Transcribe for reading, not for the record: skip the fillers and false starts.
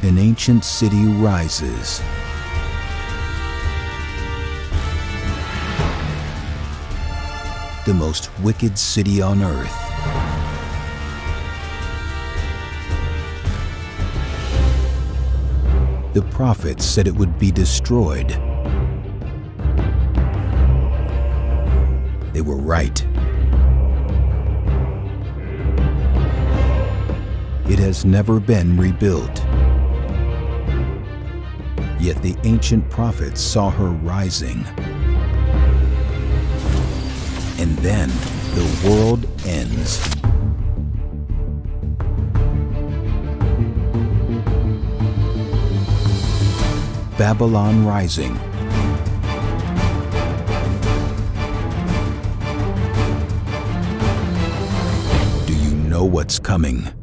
An ancient city rises. The most wicked city on earth. The prophets said it would be destroyed. They were right. It has never been rebuilt. Yet the ancient prophets saw her rising. And then the world ends. Babylon Rising. Do you know what's coming?